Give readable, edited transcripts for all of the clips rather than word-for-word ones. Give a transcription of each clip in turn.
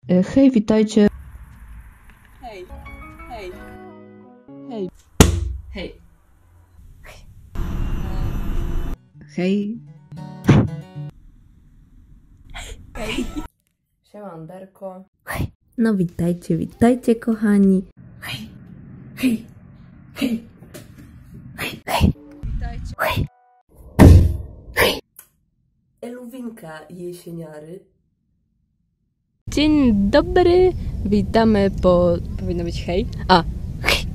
Hej, witajcie. Hej, hej, hej, hej, Hej. hej. Siemanderko. No witajcie, witajcie kochani. Hej, hej, hej, hej, hej. Witajcie. Hej, hej. Eluwinka jesieniary. Dzień dobry, witamy po... Powinno być hej? A, hej.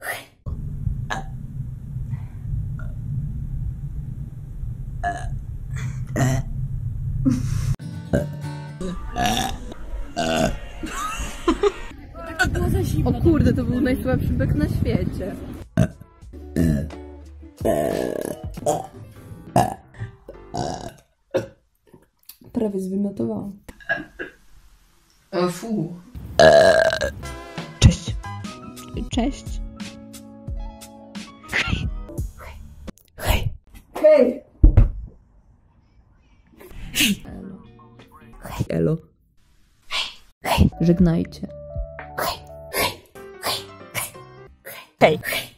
O kurde, to był najsłabszy bek na świecie. Prawie zwymiotowałam. Fu. Cześć. Cześć. Hej. Hej. Elo. Żegnajcie. Hej.